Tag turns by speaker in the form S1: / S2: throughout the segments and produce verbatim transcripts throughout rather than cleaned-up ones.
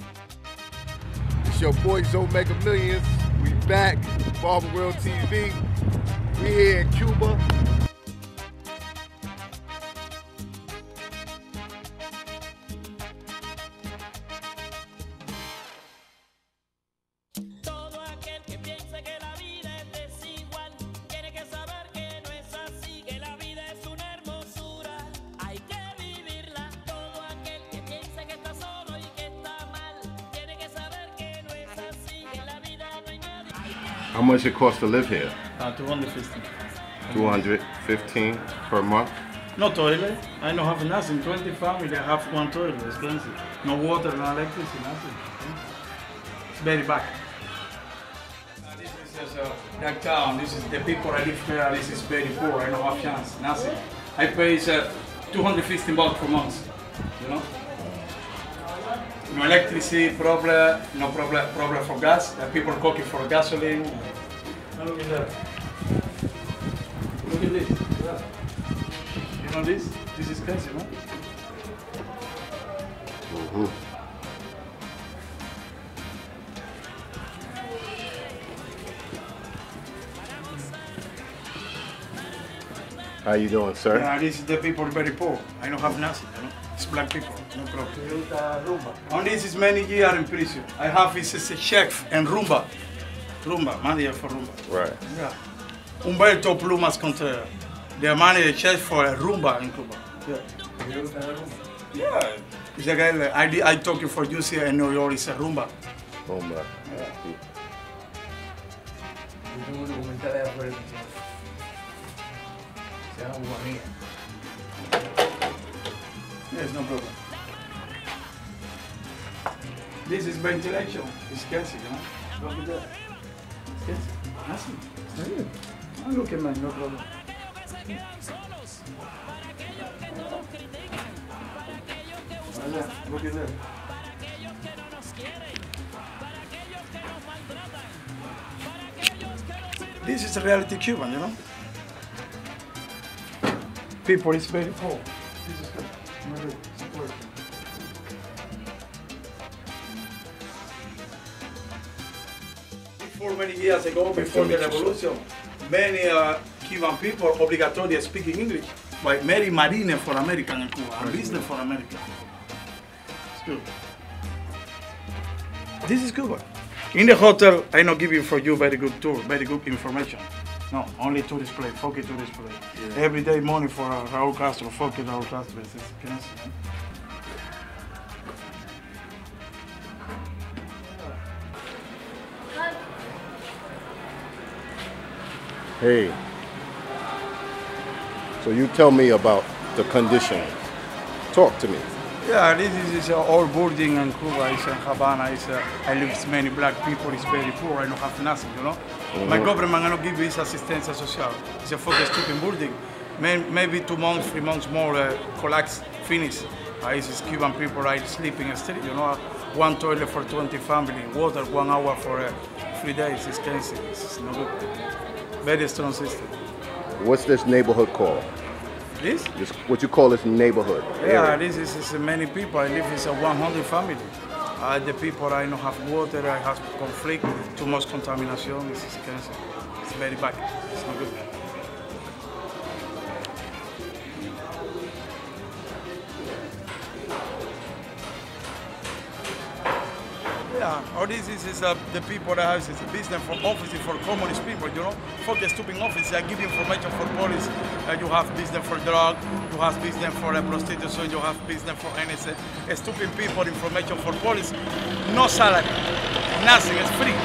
S1: It's your boy Zoe Mega Millions. We back, Barber World T V. We here in Cuba. How much it costs to live here?
S2: Uh, two hundred fifty.
S1: two hundred fifteen per month?
S2: No toilet. I don't have nothing. twenty family, I have one toilet. Expensive. No water, no electricity, nothing. It's very bad. Uh, this is uh, that town. This is the people I live here. This is very poor. I don't have chance. Nothing. I pay uh, two hundred fifty bucks per month. You know. No electricity problem, no problem problem for gas. The people cooking for gasoline. Now look at that. Look at this. Yeah. You know this? This is crazy, man.
S1: Mm-hmm. How you doing, sir?
S2: Yeah, this is the people very poor. I don't have nothing, you know. It's black people, no problem. And this is many years in prison. I have this is a chef and rumba. Rumba, manager for rumba.
S1: Right.
S2: Yeah. Humberto Plumas Contreras. The manager chef for a rumba in Cuba. Yeah. Yeah. It's a guy like, I, I talking for you here in New York, it's a rumba.
S1: Rumba.
S2: Yeah. Yes, no problem. This is ventilation. It's scarcity, you know? Look at that. Scarcity. Nothing. Nothing. Oh, look at mine, no problem. Look at that. This is a reality Cuban, you know? People is very poor. This is good. Before many years ago, before the revolution, many uh, Cuban people obligatory speaking English. Like many marine for American in Cuba, and business for America. It's good. This is Cuba. In the hotel, I not give you for you very good tour, very good information. No, only tourist place, focus tourist place. Yeah. Every day money for uh, Raúl Castro, focus Raúl Castro. It's expensive.
S1: Hey. So you tell me about the conditions. Talk to me.
S2: Yeah, this is uh, all building in Cuba. It's in Havana. It's, uh, I live with many black people. It's very poor. I don't have nothing, you know. Mm-hmm. My government cannot give this assistance social. It's a focus stupid building. Maybe two months, three months more, uh, collapse, finish. Uh, it's Cuban people right sleeping in the street, you know. One toilet for twenty family, water one hour for uh, three days. It's expensive. It's no good. Very strong system.
S1: What's this neighborhood called?
S2: This?
S1: This what you call this neighborhood?
S2: Yeah,
S1: area.
S2: this is, is many people. I live with a one hundred family. Uh, the people I don't have water, I have conflict, too much contamination. It's expensive. It's very bad. It's not good. Yeah, all this is, is uh, the people that have is a business for offices for communist people, you know. For the stupid office, I give you information for police. Uh, you have business for drug, you have business for uh, prostitution, you have business for N S A. Uh, stupid people, information for police. No salary, nothing, it's free.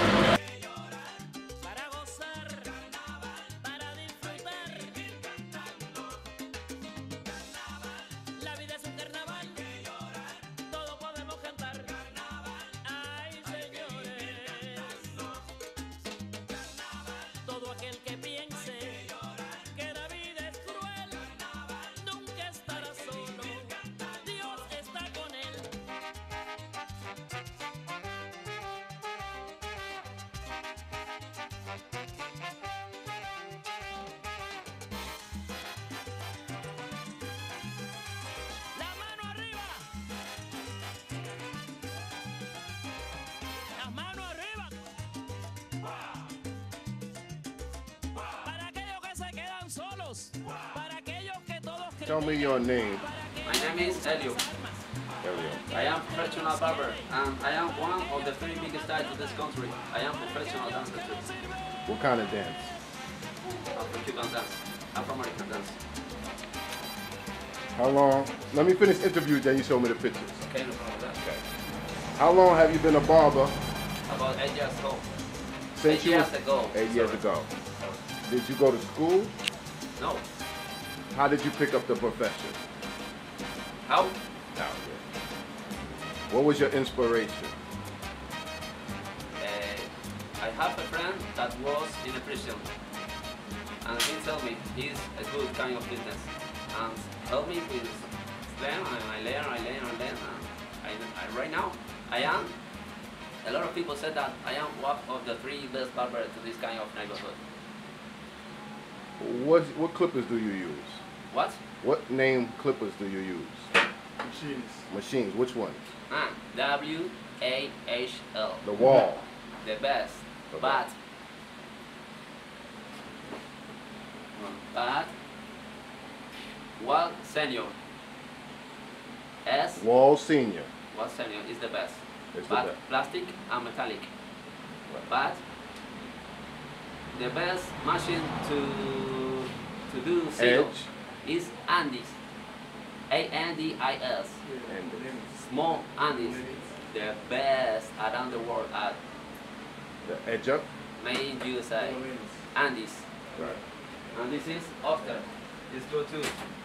S1: Tell me your name.
S3: My name is Elio.
S1: Elio.
S3: I am professional barber, and I am one of the three biggest guys in this country. I am professional dancer too.
S1: What kind of dance?
S3: Afro-Cuban dance, Afro-American dance.
S1: How long? Let me finish interview, then you show me the pictures.
S3: Okay, no problem.
S1: Okay. How long have you been a barber?
S3: About eight years ago.
S1: Since
S3: eight
S1: you
S3: years
S1: was,
S3: ago.
S1: Eight years
S3: Sorry.
S1: ago. Did you go to school?
S3: No.
S1: How did you pick up the profession?
S3: How?
S1: Out there. What was your inspiration?
S3: Uh, I have a friend that was in a prison, and he told me he's a good kind of business, and helped me with them, and I learn, I learn, I learn, and I, I, right now I am. A lot of people said that I am one of the three best barbers to this kind of neighborhood.
S1: What what clippers do you use?
S3: What?
S1: What name clippers do you use?
S2: Machines.
S1: Machines. Which one?
S3: Ah, W A H L.
S1: The wall.
S3: The best.
S1: Okay.
S3: But. But. Wall Senior. S.
S1: Wall Senior.
S3: Wall Senior is the best.
S1: It's the
S3: But
S1: best.
S3: plastic and metallic.
S1: Right.
S3: But the best machine to to do seal
S1: Edge.
S3: is Andis. A N D I S.
S1: And
S3: Small Andis. The best around the world at
S1: the edge up.
S3: made in U S A. Andis.
S1: Right.
S3: And this is Oscar. It's good too.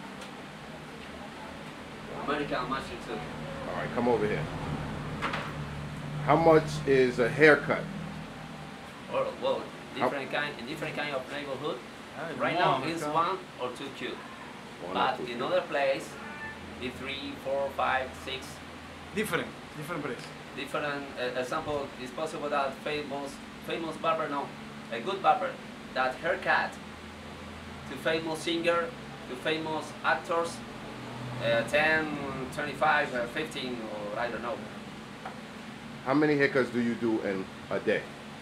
S3: American machine too.
S1: All right, come over here. How much is a haircut?
S3: Or well, different kind in different kind of neighborhood.
S2: Ah,
S3: Right
S2: more,
S3: now it's
S2: okay.
S3: one or two cube.
S1: One or
S3: But
S1: two.
S3: in other place, the three, four, five, six,
S2: Different. Different price.
S3: different uh, example. It's possible that famous famous barber, no, a good barber, that haircut to famous singer, to famous actors, uh, ten, twenty-five, uh, fifteen, or I don't know.
S1: How many haircuts do you do in a day?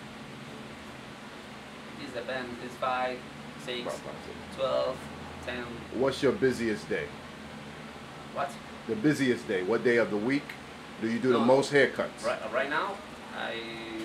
S3: This depends. It's five, six,
S1: About five, six.
S3: twelve, ten.
S1: What's your busiest day?
S3: What?
S1: The busiest day. What day of the week do you do the
S3: No.
S1: most haircuts?
S3: Right, right now, I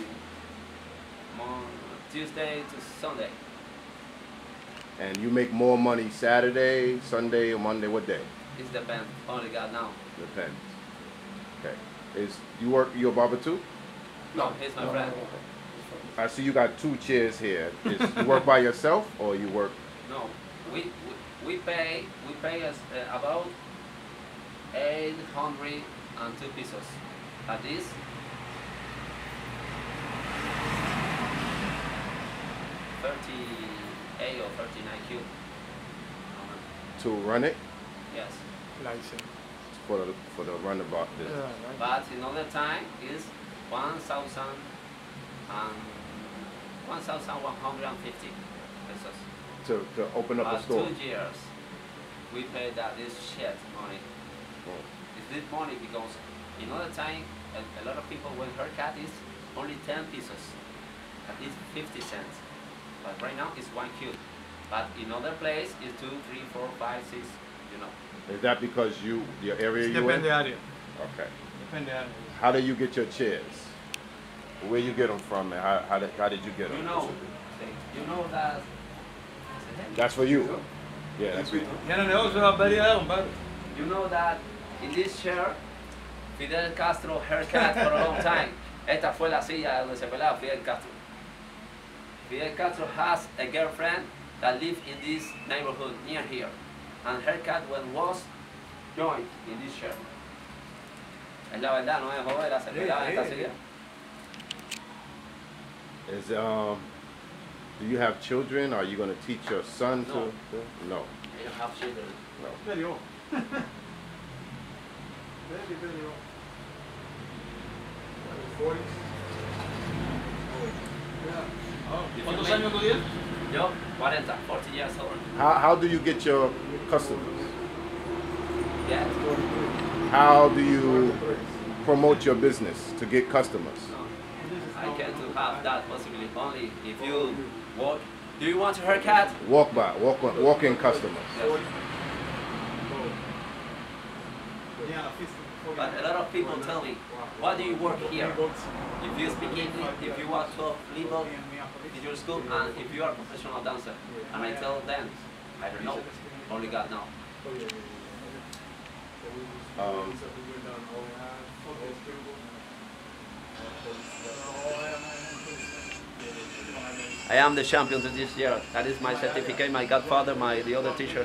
S3: on Tuesday to Sunday.
S1: And you make more money Saturday, Sunday, or Monday? What day?
S3: It depends. Only God now.
S1: Depends. Okay. Is you work? You a barber too?
S3: No, he's my friend.
S1: I see you got two chairs here. Is you work by yourself or you work?
S3: No, we we, we pay we pay us uh, about eight hundred and two pesos. At this. thirty-eight or thirty-nine cube.
S1: To run it
S3: Yes.
S2: License.
S1: for the for the runabout
S2: Yeah,
S1: business.
S2: right.
S3: But another time is one thousand and one thousand one hundred and fifty pesos.
S1: To to open up a
S3: But
S1: store.
S3: two years we pay that this shit money.
S1: Oh.
S3: It's this money because another time a, a lot of people when haircut is only ten pesos, at least fifty cents. But right now it's one cube. But in other place it's two, three, four, five, six, you know.
S1: Is that because you your area you
S2: Depende
S1: in?
S2: de área.
S1: Okay.
S2: Depende de área.
S1: How do you get your chairs? Where you get them from, and how how did, how did you get them?
S3: You know, you know that.
S1: That's for you. Yeah, that's for you.
S2: Tiene negocio de barbería, compadre.
S3: You know that in this chair, Fidel Castro haircut for a long time. Esta fue la silla donde se pelaba Fidel Castro. Fidel Castro has a girlfriend that lived in this neighborhood near here, and haircut when was joined in this chair. Es la verdad, no es joder, se pelaba en esta silla.
S1: Is um, do you have children? Are you going to teach your son to?
S3: No.
S1: to- No.
S3: I don't have children.
S1: No.
S2: Very old. Very, very old. forties. ¿Cuántos años tú tienes?
S3: Yo, forty, forty years old.
S1: How how do you get your customers?
S3: Yeah.
S1: How do you promote your business to get customers?
S3: No, I can't have that possibility only if you work Do you want a haircut?
S1: Walk by, walk walk-in customers.
S3: Yes. But a lot of people tell me, why do you work here? If you speak English, if you are so legal in your school, and if you are a professional dancer. And I tell them, I don't know, only God knows.
S1: Um,
S3: I am the champion of this year. That is my certificate, my godfather, my the other teacher.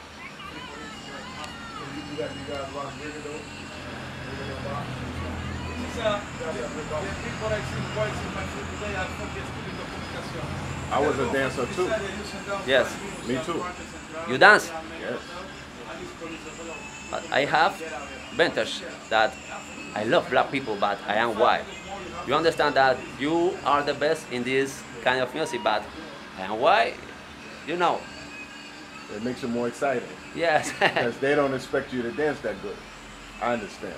S1: I was a dancer too.
S3: Yes.
S1: Me too.
S3: You dance?
S1: Yes.
S3: But I have vintage that I love black people, but I am white. You understand that you are the best in this kind of music, but I am white, you know.
S1: It makes it more exciting.
S3: Yes.
S1: Because they don't expect you to dance that good. I understand.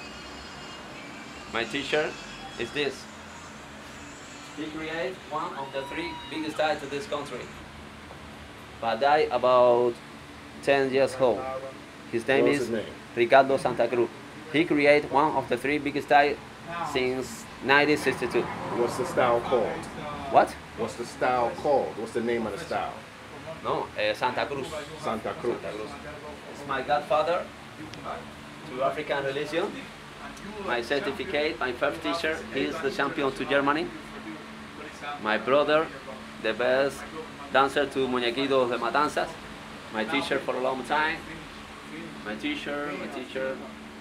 S3: My teacher is this. He created one of the three biggest styles to this country, but died about ten years old. His name
S1: What's
S3: is
S1: his name?
S3: Ricardo Santa Cruz. He created one of the three biggest styles since nineteen sixty-two.
S1: What's the style called?
S3: What?
S1: What's the style called? What's the name of the style?
S3: No, uh, Santa Cruz.
S1: Santa Cruz.
S3: Santa Cruz. It's my godfather to African religion. My certificate, my first teacher, he is the champion to Germany. My brother, the best dancer to Muñequitos de Matanzas. My teacher for a long time. My teacher, my teacher.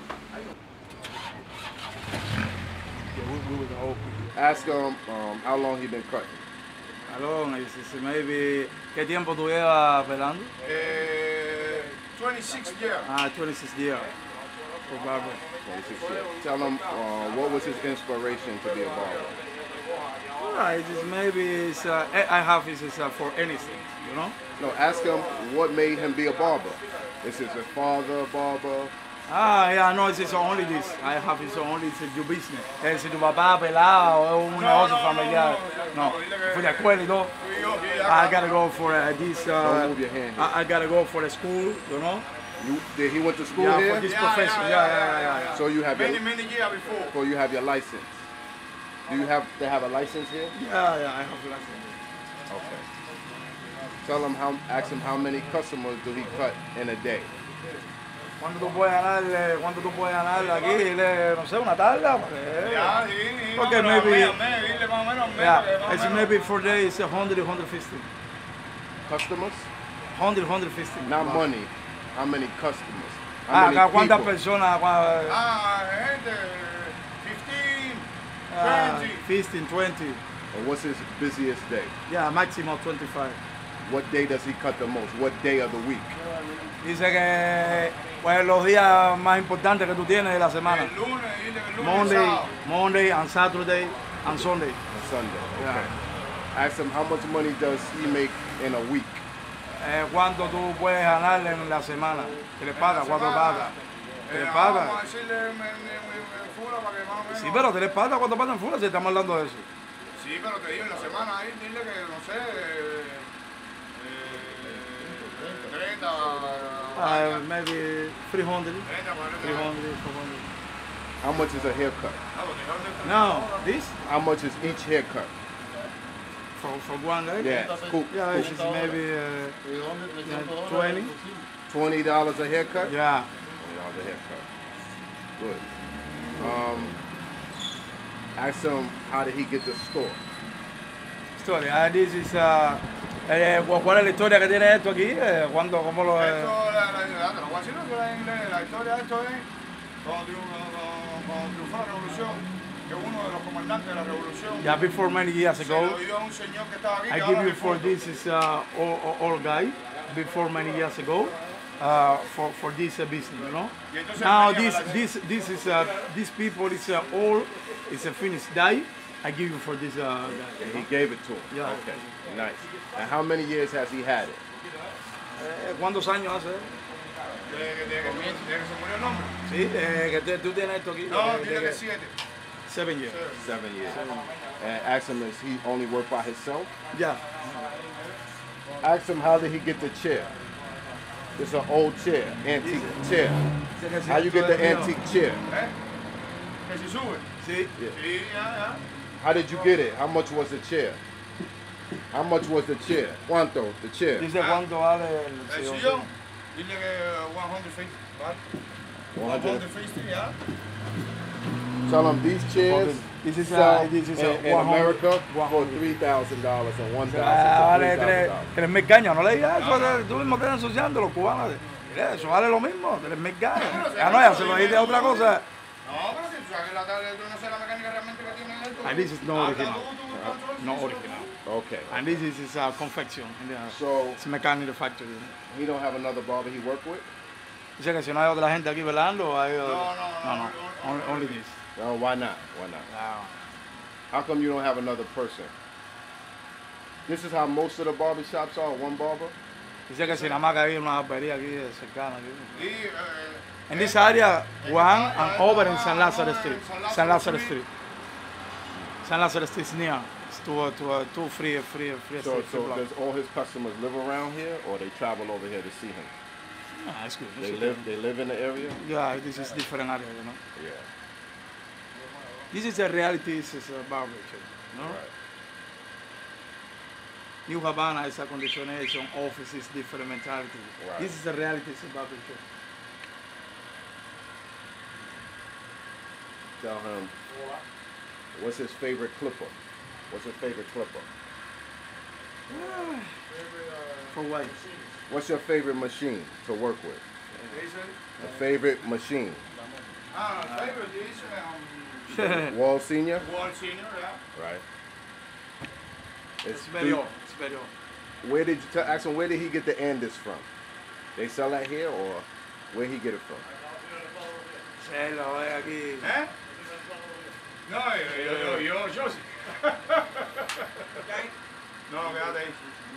S1: Ask him um, how long he been cutting.
S2: Hello, maybe, ¿qué tiempo tú llevas pelando?
S4: Uh, twenty-six years.
S2: Ah, twenty-six years for barber.
S1: twenty-six years. Tell him uh, what was his inspiration to be a barber.
S2: Alright, it's maybe it's, uh, I have is uh, for anything, you know?
S1: No, ask him what made him be a barber. Is his father a barber?
S2: Ah, yeah, no, it's only this. I have it's only it's your business. Es si tu papá pelado o un negocio familiar. No, for the escuela y todo. I gotta go for uh, this. Uh,
S1: Don't move your hand here.
S2: I, I gotta go for the school, you know?
S1: You, did he went to school
S2: Yeah,
S1: here?
S2: for this
S4: Yeah,
S2: profession.
S4: yeah,
S2: Yeah,
S4: yeah,
S2: yeah, yeah, yeah.
S1: So you have
S4: Many,
S1: your,
S4: many years before.
S1: so you have your license. Do you have to have a license here?
S2: Yeah, yeah, I have license.
S1: Okay. Tell him how, ask him how many customers do he cut in a day.
S2: ¿Cuánto tú puedes ganar, eh, cuánto tú puedes ganar aquí? Le- no sé, una tabla. Eh,
S4: Ya, sí, sí,
S2: Okay,
S4: más o menos,
S2: maybe-
S4: al mes, dile más o menos al mes,
S2: Yeah,
S4: porque más o
S2: it's
S4: menos-
S2: maybe for days one hundred, one hundred fifty.
S1: Customers?
S2: one hundred, one hundred fifty.
S1: Not money. How many customers? How
S2: Ah,
S1: many
S2: acá, ¿cuántas
S1: people?
S2: personas? Cua-
S4: Ah, gente, fifteen,
S2: ah,
S4: twenty.
S2: fifteen, twenty.
S1: And what's his busiest day?
S2: Yeah, maximum twenty-five.
S1: What day does he cut the most? What day of the week?
S2: Dice que pues, los días más importantes que tú tienes de la semana.
S4: El lunes, dile que el lunes y
S2: Monday,
S4: sábado.
S2: Monday and Saturday and Sunday.
S1: On Sunday.
S2: Yeah.
S1: Okay. Ask him how much money does he make in a week?
S2: Eh, ¿Cuánto tú puedes ganar en la semana? ¿Qué le paga? ¿Cuánto le paga? ¿Qué
S4: Eh,
S2: le
S4: Vamos
S2: paga?
S4: a decirle me, me, me, me fura para que más o menos...
S2: Sí, pero ¿te le paga? ¿Cuánto paga en full? Si estamos hablando de eso.
S4: Sí, pero te digo, en la semana ahí, dile que, no sé, eh, eh, treinta...
S2: Uh, maybe three hundred,
S4: treinta, cuarenta.
S2: three hundred, four hundred.
S1: How much is a haircut?
S4: Ah, porque ¿dónde está?
S2: No, this
S1: How much is each haircut?
S2: for, for one day?
S1: Yeah, cool.
S2: Yeah, it's maybe uh, yeah, twenty.
S1: Twenty dollars a haircut?
S2: Yeah.
S1: Twenty dollars a haircut. Good. Um, ask him how did he get the store?
S2: Story. Uh, this is uh, eh, ¿cuál es la historia que tiene esto aquí? Eh, ¿Cuándo, cómo lo eh?
S4: Esto, la, la, la, te lo voy a decir lo que en inglés, la historia de esto es cuando, triun- cuando, cuando triunfó la revolución, que uno de los comandantes de la revolución
S2: Yeah, before many years
S4: se
S2: ago,
S4: lo dio a un señor que estaba aquí.
S2: I
S4: que
S2: give
S4: ahora
S2: you
S4: es
S2: for
S4: fondo.
S2: this is uh, old, old guy. Before many years ago, uh, for for this uh, business, you know.
S4: Y entonces
S2: Now
S4: venía
S2: this
S4: para la-
S2: this this is uh, these people is uh, all is a finished die. I give you for this uh, guy.
S1: And he gave it to him.
S2: Yeah.
S1: Okay, nice. And how many years has he had it?
S2: Eh, ¿Cuántos años hace?
S4: Desde que, desde que, desde que se murió el hombre.
S2: Sí, eh, que te- tú tienes esto aquí.
S4: No,
S2: eh,
S4: dile
S2: de
S4: que
S2: que-
S4: siete.
S2: Seven years.
S1: Seven years. And ask him, is he only work by himself?
S2: Yeah.
S1: Ask him how did he get the chair. It's an old chair, antique chair. How you get the antique chair?
S4: ¿Eh? Que se sube.
S2: Sí.
S1: Yeah.
S4: Sí, ya, ya.
S1: How did you get it? How much was the chair? How much was the chair? ¿Cuánto? The chair.
S2: Dice cuánto vale el
S4: El
S2: sillón.
S4: sillón, dile que one hundred fifty, ¿vale? one hundred fifty, ya.
S1: Tell them these chairs
S2: This is
S1: sell
S2: a, this is
S1: in,
S2: a
S1: in America
S2: one
S1: for
S2: hundred.
S1: three thousand dollars and one thousand
S2: Ah,
S1: to
S2: vale
S1: three
S2: tres,
S1: thousand dollars.
S2: tres mil cañas, no le digas eso, de- tú mismo estás ensuciando los cubanos. Mira, eso vale lo mismo, tres mil cañas. Ya no, ya se lo dijiste a otra cosa.
S4: No, pero si tú sabes que la tabla, tú no sé la mecánica realmente que tiene esto.
S2: And this is no
S4: Ah,
S2: original.
S4: tú, tú, tú, tú,
S2: No
S4: tú,
S2: original.
S1: Okay.
S2: And this is, is a confection.
S1: So
S2: It's mechanic factory.
S1: he don't have another barber he work with?
S2: Dice que si no hay otra gente aquí velando, hay
S4: No,
S2: otro.
S4: no, no,
S2: no,
S4: no,
S2: only, only this.
S1: No, why not? Why not?
S2: No.
S1: How come you don't have another person? This is how most of the barber shops are, one barber?
S2: Dice que si nada más que hay una barbería aquí cercana. Aquí.
S4: Y, eh,
S2: En this area, one and over in San Lazaro Street. San Lazaro Street. San Lazaro Street is near. It's two, two, two free, free, free
S1: So,
S2: street.
S1: so
S2: free block.
S1: does all his customers live around here or they travel over here to see him?
S2: Ah, it's good.
S1: They
S2: It's
S1: live
S2: good.
S1: they live in the area?
S2: Yeah, this is different area, you know.
S1: Yeah.
S2: This is the reality, this is a barber shop, no?
S1: Right.
S2: New Havana is a conditionation, office is different mentality.
S1: Right.
S2: This is the reality, it's a barber shop.
S1: Tell him what's his favorite clipper? What's his favorite clipper?
S2: For what?
S1: What's your favorite machine to work with?
S4: ¿qué dice?
S1: A favorite machine?
S4: Ah, el favorite dice, um,
S1: Wall Senior?
S4: Wall Senior, ya.
S1: Right.
S2: It's
S1: It's
S2: very
S1: three-
S2: old, it's very old.
S1: Where did you tell, ask him where did he get the Andes from? They sell that here or where he get it from?
S2: Se lo ve aquí.
S4: ¿Eh? No, yo, yo, yo, yo sí. No, quédate ahí.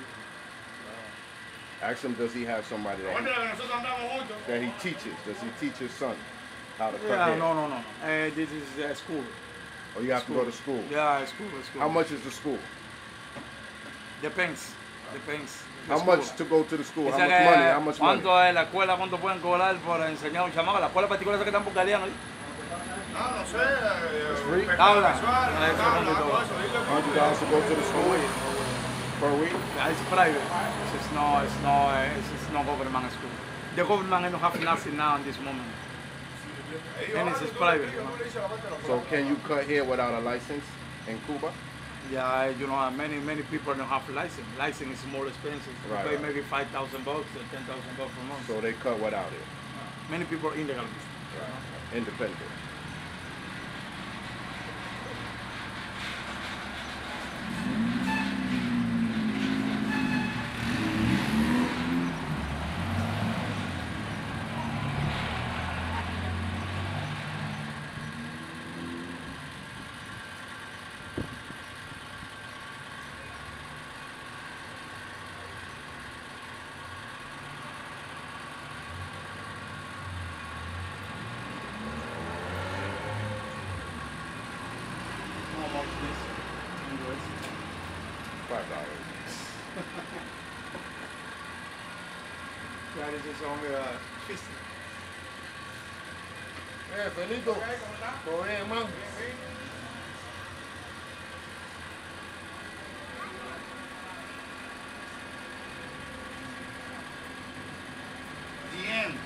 S1: Ask him does he have somebody that
S4: Acuérdate
S1: he,
S4: que nosotros andamos juntos.
S1: that he teaches? Does he teach his son how to cut
S2: Yeah,
S1: hair?
S2: no, no, no. Uh, this is uh, school.
S1: Or you have to go to school?
S2: Yeah, school, school.
S1: How much is the school?
S2: Depends, depends. The
S1: How
S2: school.
S1: much to go to the school? How
S2: Dice
S1: much
S2: que
S1: money? How much money?
S2: ¿Cuánto es la escuela? ¿Cuánto pueden cobrar por enseñar a un chamaco? La escuela particular esa que están por Galeano.
S4: No, no sé. eh,
S1: free?
S4: pescado
S2: Habla.
S4: mensual,
S2: Ah, eso
S4: tabla,
S2: es
S4: todo eso, dile.
S1: one hundred dollars to go to the school per week?
S2: Yeah, it's private. It's no, it's no, it's, it's no government school. The government don't have nothing now in this moment. And it's private, you know.
S1: So can you cut hair without a license in Cuba?
S2: Yeah, you know, many many people don't have license. License is more expensive. You
S1: Right,
S2: pay
S1: right.
S2: maybe five thousand bucks or ten thousand bucks per month.
S1: So they cut without it.
S2: Many people are illegal.
S1: Independent.
S2: How much this in U S?
S1: Five dollars.
S2: Yeah, this is only uh, fifty.
S1: Eh, Felito. ¿Todo bien, man?
S4: Bien.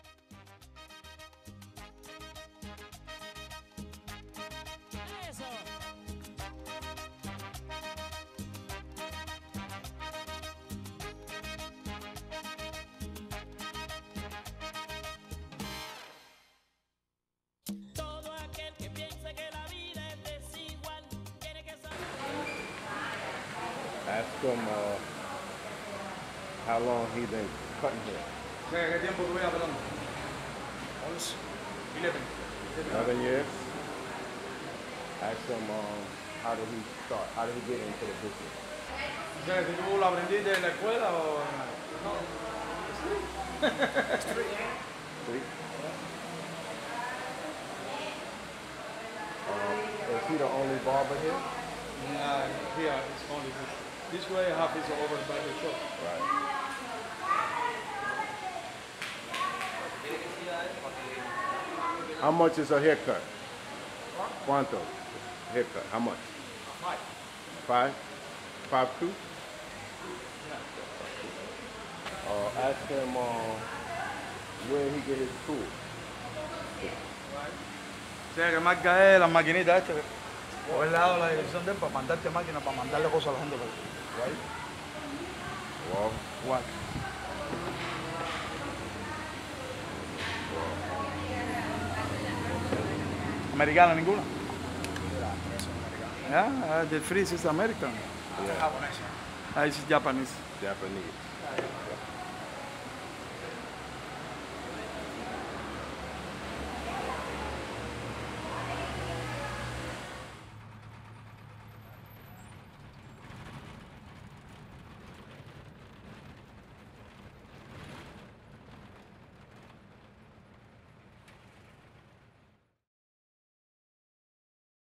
S5: Todo aquel que piense que la vida es desigual tiene que saber.
S1: Ask him uh, how long he been cutting hair.
S2: ¿Qué tiempo tú llevas pelando?
S4: once.
S2: eleven.
S1: Eleven years. Ask him um, how did he start? How did he get into the business?
S2: O sea, si tú lo aprendiste en la escuela o...
S1: See? Um, is he the only barber here?
S2: Yeah, here it's only this. This way half is over by the shop.
S1: Right. How much is a haircut? Cuánto? Haircut. How much?
S4: Five.
S1: Five? Five two? Uh, ask him uh, where he get his tool.
S2: O sea, que marca es la maquinita esta. Por el lado de la dirección de él para mandarte máquina, para mandarle cosas a la gente.
S1: Right? Well,
S2: What? Americana ninguna. Yeah, the freeze is American.
S1: yeah,
S2: Ah, it's Japanese.
S1: Japanese.